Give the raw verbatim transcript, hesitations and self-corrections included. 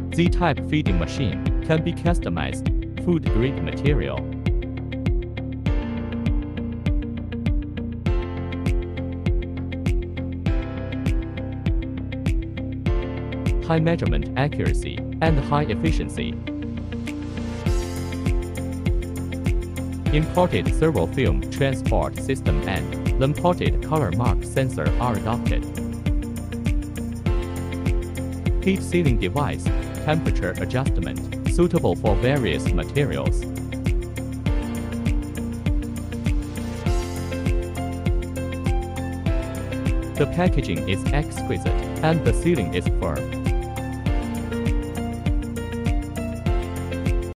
Z-type feeding machine can be customized, food-grade material. High measurement accuracy and high efficiency. Imported servo film transport system and imported color mark sensor are adopted. Heat sealing device, temperature adjustment, suitable for various materials. The packaging is exquisite and the sealing is firm.